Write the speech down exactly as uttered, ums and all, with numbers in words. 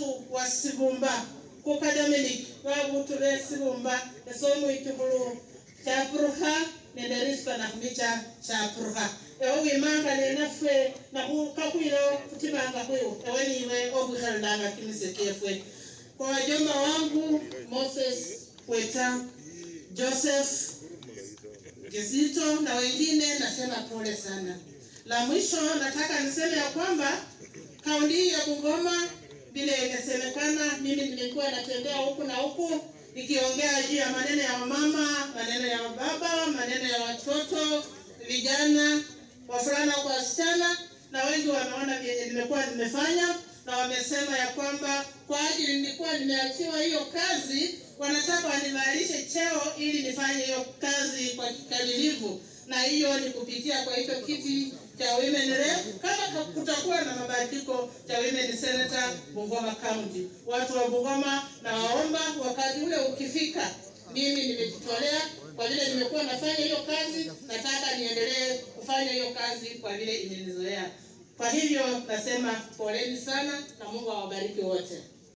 watu wa Sibumba kuka Dominic wabutule Sibumba esomo ikihulu cha Pruha nenderispa na kumicha cha Pruha ewo imanga nenafwe na kukakwilo kutibanga kwiyo ewe niwe obuhalanga kimisekefwe kwa wajomba wangu Moses Weta Joseph Gizito na wengine nasema pole sana. La mwisho nataka niseme ya kwamba kaunti ya Bungoma vile inasemekana mimi nimekuwa natembea huku na huku nikiongea juu ya maneno ya mama, maneno ya baba, maneno ya watoto, vijana, wavulana kwa wasichana na wengi wameona vile nimekuwa nimefanya na wamesema ya kwamba kwa ajili nilikuwa nimeachiwa hiyo kazi wanataka wanivalishe cheo ili nifanye hiyo kazi kwa kikamilifu na hiyo ni kupitia kwa hicho kiti cha women rep kama kutakuwa na mabadiliko cha women senator Bungoma County. Watu wa Bungoma na waomba wakati ule ukifika mimi nimejitolea kwa vile nimekuwa nafanya hiyo kazi nataka niendelee kufanya hiyo kazi kwa vile imenizoea. Kwa hivyo nasema poleni sana na Mungu awabariki wote.